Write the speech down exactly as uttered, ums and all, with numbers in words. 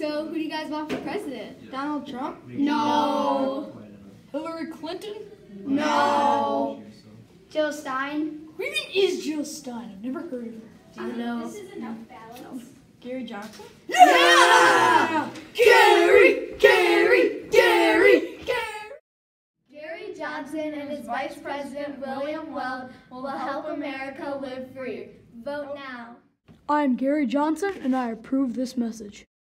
So, who do you guys want for president? Donald Trump? No. Hillary Clinton? No. Jill Stein? Who even is Jill Stein? I've never heard of her. Do you know? This is enough balance. Gary Johnson? Yeah! Gary! Gary! Gary! Gary! Gary Johnson and his Vice President William Weld will help America live free. Vote now. I'm Gary Johnson, and I approve this message.